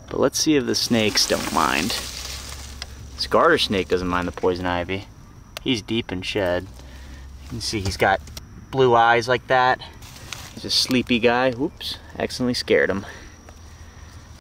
But let's see if the snakes don't mind. This garter snake doesn't mind the poison ivy. He's deep in shed. You can see he's got blue eyes like that. He's a sleepy guy. Whoops, accidentally scared him.